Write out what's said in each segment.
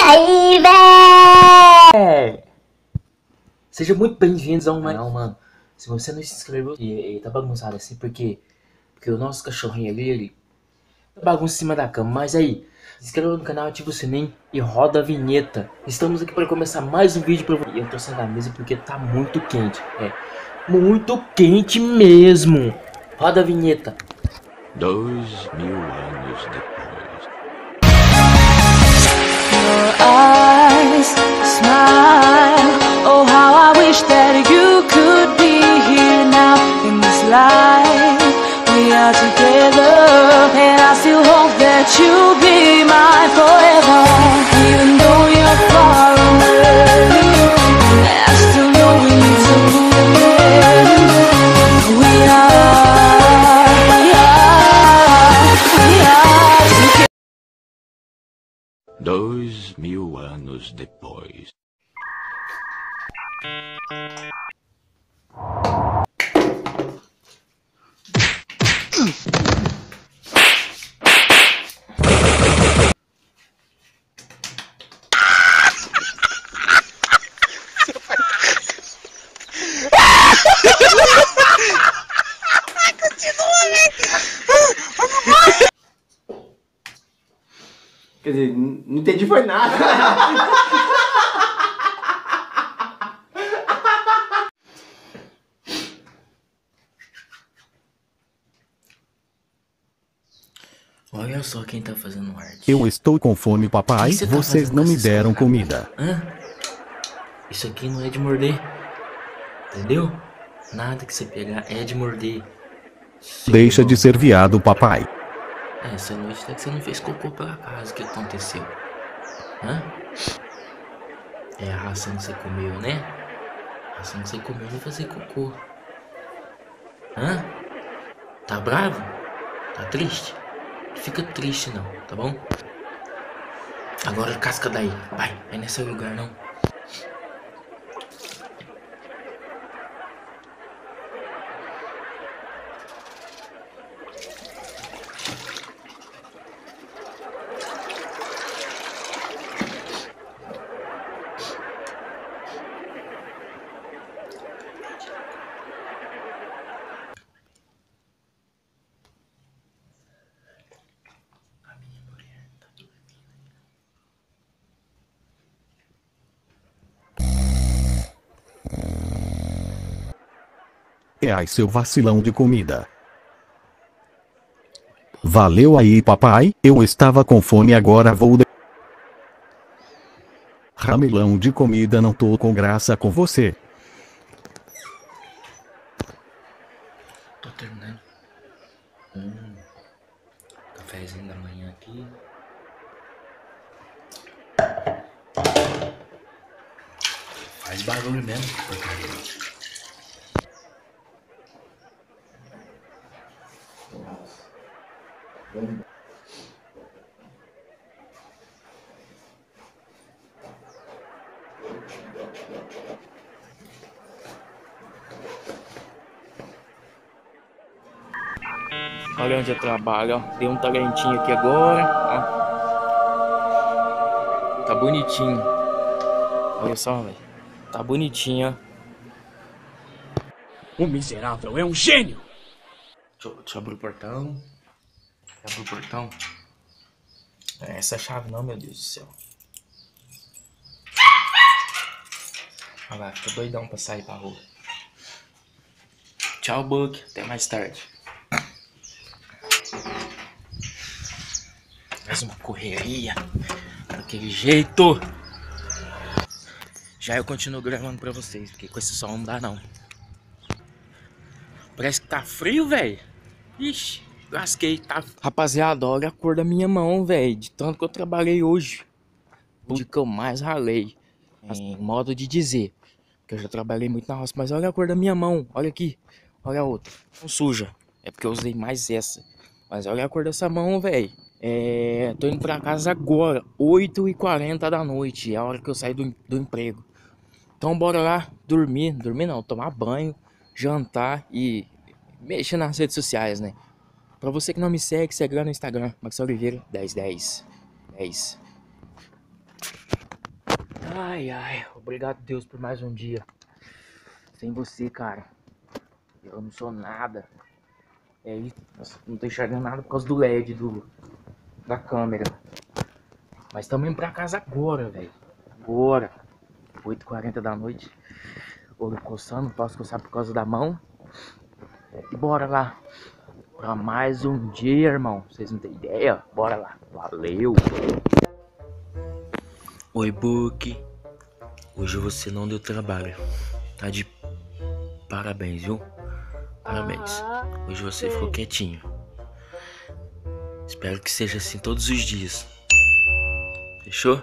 aí, véi! Sejam muito bem-vindos ao canal, mano. Se você não se inscreveu e tá bagunçado assim, porque o nosso cachorrinho ali, ele tá bagunçado em cima da cama. Mas aí, se inscreva no canal, ativa o sininho e roda a vinheta. Estamos aqui para começar mais um vídeo pra você. E eu tô saindo da mesa porque tá muito quente. É, muito quente mesmo. Roda a vinheta. 2000 anos depois. Your eyes smile. Oh, how I wish that you could be here now in this life. We are together, and I still hope that you'll be mine forever. Even though you're far away, I still know we need to win. We are together. 2000 anos depois. Quer dizer, não entendi foi nada. Olha só quem tá fazendo arte. Eu estou com fome, papai. Você tá Vocês fazendo não com me esses deram caras? comida. Hã? Isso aqui não é de morder. Entendeu? Nada que você pegar é de morder. Deixa de ser viado, papai. Essa noite até que você não fez cocô pela casa. O que aconteceu? Hã? É a ração que você comeu, né? A ração que você comeu não fazer cocô. Hã? Tá bravo? Tá triste? Não fica triste não, tá bom? Agora casca daí. Vai nesse lugar não. Ai, seu vacilão de comida. Valeu aí, papai. Eu estava com fome, agora vou. Ramelão de comida, não tô com graça com você. Tô terminando. Cafézinho da manhã aqui. Faz barulho mesmo, porcaria. Olha onde eu trabalho, ó. Dei um talentinho aqui agora, ó. Tá bonitinho. Olha só, velho. Tá bonitinho, ó. O miserável é um gênio! Deixa eu abrir o portão. Abre o portão. Essa é a chave não, meu Deus do céu. Olha lá, fica doidão pra sair pra rua. Tchau, Book. Até mais tarde. Mais uma correria. Daquele jeito. Já eu continuo gravando pra vocês, porque com esse sol não dá não. Parece que tá frio, velho. Ixi, lasquei, tá? Rapaziada, olha a cor da minha mão, velho. De tanto que eu trabalhei hoje. O dia que eu mais ralei. Em modo de dizer. Que eu já trabalhei muito na roça. Mas olha a cor da minha mão. Olha aqui. Olha a outra. Não suja. É porque eu usei mais essa. Mas olha a cor dessa mão, velho. Tô indo pra casa agora. 8h40 da noite. É a hora que eu saio do emprego. Então bora lá dormir. Dormir não, tomar banho. Jantar e mexer nas redes sociais, né? Pra você que não me segue, segue lá no Instagram, Max Oliveira 1010. Ai, ai, obrigado Deus por mais um dia. Sem você, cara, eu não sou nada. E aí, nossa, não tô enxergando nada por causa do LED da câmera. Mas estamos indo pra casa agora, velho. Agora, 8h40 da noite. Olho coçando, posso coçar por causa da mão. E bora lá pra mais um dia, irmão. Vocês não têm ideia? Bora lá. Valeu. Oi, Book. Hoje você não deu trabalho. Tá de parabéns, viu? Parabéns. Hoje você ficou quietinho. Espero que seja assim todos os dias. Fechou?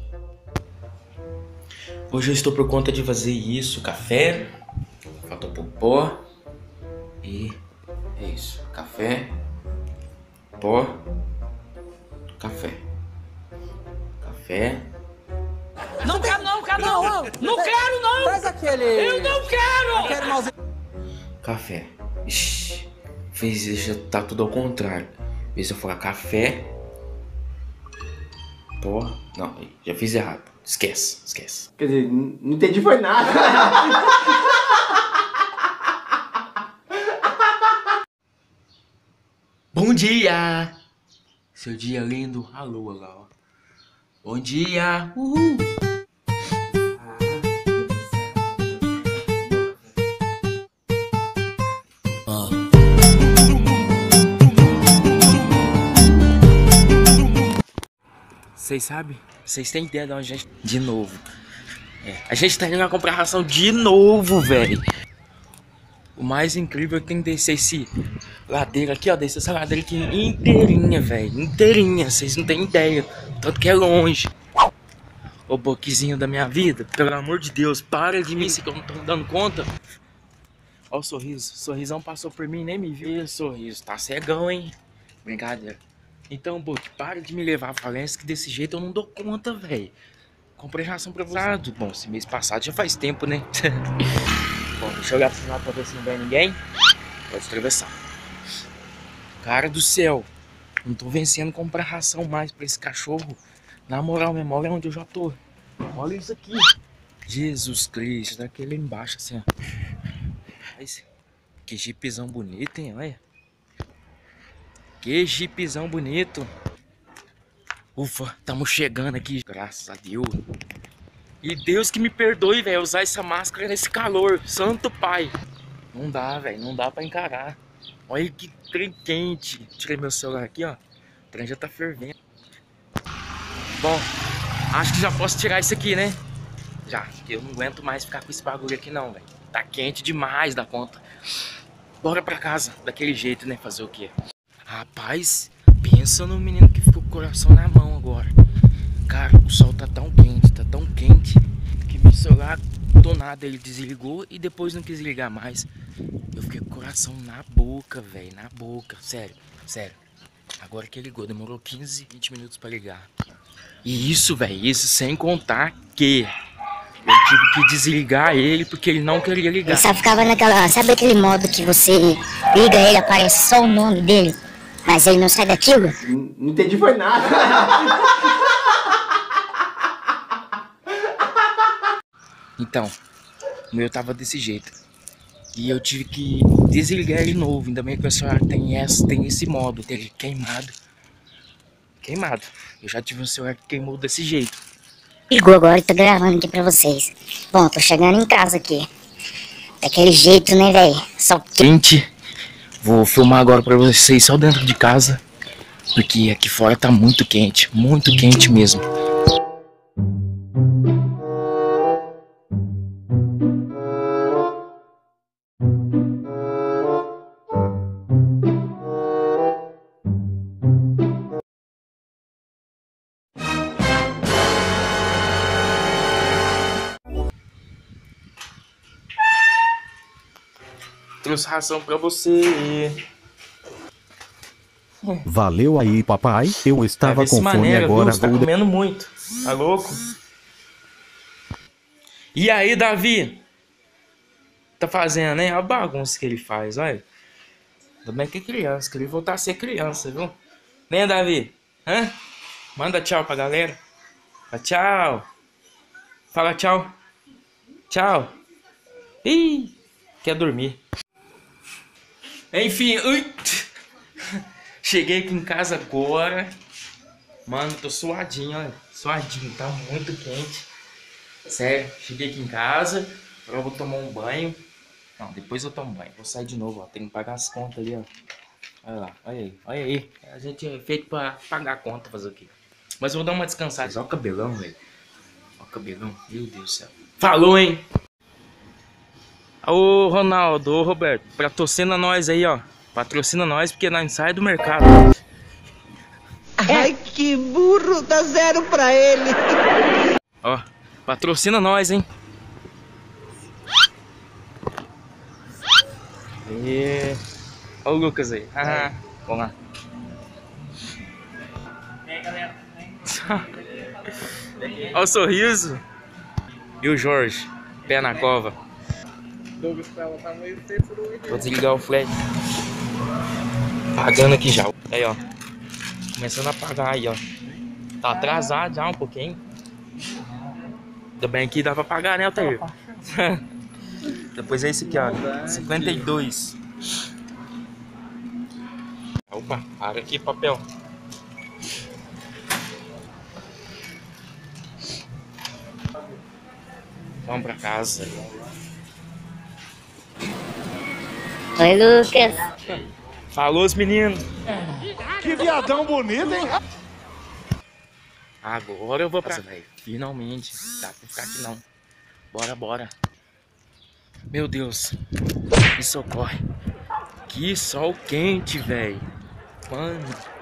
Hoje eu estou por conta de fazer isso. Café. Falta popó. E é isso. Café. Pó. Café. Café. Não quero não, quero não! Não quero não! Faz aquele... Eu não quero! Aquele mouse... Café. Ixi, já tá tudo ao contrário. Vê se eu falar café. Pó. Não, já fiz errado. Esquece. Quer dizer, não entendi foi nada. Bom dia! Seu dia lindo. Alô, lá, ó. Bom dia! Uhul! Vocês sabem? Vocês têm ideia de onde a gente... De novo. A gente tá indo lá comprar ração de novo, velho. O mais incrível é que tem que descer esse ladeira aqui, ó. Descer essa ladeira aqui inteirinha, velho. Inteirinha. Vocês não têm ideia. Tanto que é longe. Ô, boquezinho da minha vida. Pelo amor de Deus, para de mim, que eu não tô dando conta. Ó o sorriso. O sorrisão passou por mim e nem me viu. Ih, sorriso. Tá cegão, hein? Brincadeira. Então, Book, para de me levar à falência, que desse jeito eu não dou conta, velho. Comprei ração pra você. Bom, esse mês passado já faz tempo, né? Bom, deixa eu olhar pro lado pra ver se não vem ninguém. Pode atravessar. Cara do céu. Não tô vencendo comprar ração mais pra esse cachorro. Na moral mesmo, olha onde eu já tô. Olha isso aqui. Jesus Cristo, daquele embaixo assim, ó. Que jipzão bonito, hein? Olha. Que jipzão bonito. Ufa, estamos chegando aqui. Graças a Deus. E Deus que me perdoe, velho, usar essa máscara nesse calor. Santo Pai. Não dá, velho, não dá pra encarar. Olha que trem quente. Tirei meu celular aqui, ó. O trem já tá fervendo. Bom, acho que já posso tirar isso aqui, né? Já, porque eu não aguento mais ficar com esse bagulho aqui não, velho. Tá quente demais da conta. Bora pra casa, daquele jeito, né? Fazer o quê? Rapaz, pensa no menino que ficou com o coração na mão agora. Cara, o sol tá tão quente, que meu celular, do nada, ele desligou e depois não quis ligar mais. Eu fiquei com o coração na boca, velho, na boca, sério. Agora que ligou, demorou 15, 20 minutos pra ligar. E isso, velho, isso sem contar que eu tive que desligar ele porque ele não queria ligar. Ele só ficava naquela, sabe aquele modo que você liga ele, aparece só o nome dele, mas ele não sai daquilo? Não entendi foi nada. Então, o meu tava desse jeito. E eu tive que desligar ele novo. Ainda bem que o celular tem esse modo dele queimado. Eu já tive um celular que queimou desse jeito. Ligou agora e tô gravando aqui pra vocês. Bom, tô chegando em casa aqui. Daquele jeito, né, velho? Só quente. Vou filmar agora pra vocês só dentro de casa. Porque aqui fora tá muito quente mesmo. Trouxe ração pra você. Valeu aí, papai. Eu estava com fome agora. Viu? Tá comendo muito. Tá louco? E aí, Davi? Tá fazendo, né? A bagunça que ele faz, olha. Ainda bem que é criança, queria voltar a ser criança, viu? Né, Davi? Hã? Manda tchau pra galera. Tchau. Fala tchau. Tchau. Ih, quer dormir. Enfim, cheguei aqui em casa agora. Mano, tô suadinho, olha. Suadinho, tá muito quente. Sério, cheguei aqui em casa. Agora eu vou tomar um banho. Não, depois eu tomo banho. Vou sair de novo, ó. Tem que pagar as contas ali, ó. Olha lá, olha aí, olha aí. A gente é feito pra pagar a conta, fazer o quê? Mas eu vou dar uma descansada. Olha o cabelão, velho. Olha o cabelão, meu Deus do céu. Falou, hein? Ô, Ronaldo, ô, Roberto. Patrocina nós aí, ó. Patrocina nós, porque nós sai do mercado. Ai, que burro, dá 0 pra ele. Ó, patrocina nós, hein? E... Ó o Lucas aí. Ah, vamos lá. Ó o sorriso. E o Jorge, pé na cova. Vou desligar o flash. Pagando aqui já. Aí, ó. Começando a pagar aí, ó. Tá atrasado já um pouquinho. Ainda bem que dá pra pagar, né, Altair? Depois é esse aqui, ó. 52. Opa, para aqui, papel. Vamos pra casa. Oi, Lucas. Falou, os meninos. Que viadão bonito, hein? Agora eu vou pra casa, velho. Finalmente. Dá pra ficar aqui não. Bora, bora. Meu Deus. Me socorre. Que sol quente, velho. Mano.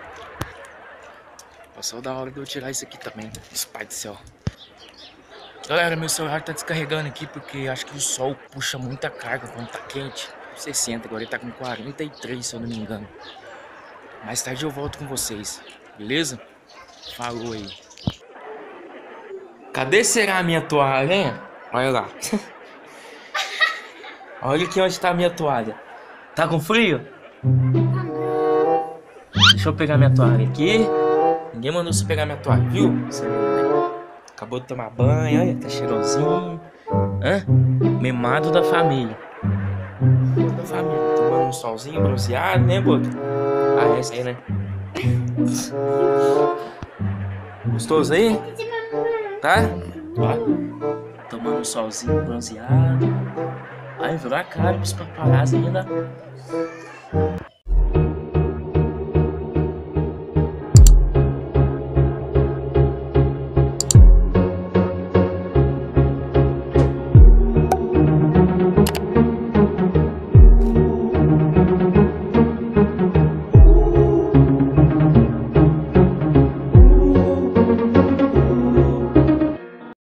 Passou da hora de eu tirar isso aqui também. Pai do céu. Galera, meu celular tá descarregando aqui porque acho que o sol puxa muita carga quando tá quente. 60, agora ele tá com 43, se eu não me engano. Mais tarde eu volto com vocês, beleza? Falou aí. Cadê será a minha toalha, hein? Olha lá. Olha aqui onde tá a minha toalha. Tá com frio? Deixa eu pegar minha toalha aqui. Ninguém mandou você pegar minha toalha, viu? Você acabou de tomar banho, olha, tá cheirosinho. Hã? Mimado da família. Da família, tomando um solzinho, bronzeado, né, Boto? Ah, essa aí, né? Gostoso aí? Tá? Ó, tomando um solzinho, bronzeado. Aí virou a cara pros paparazzi ainda.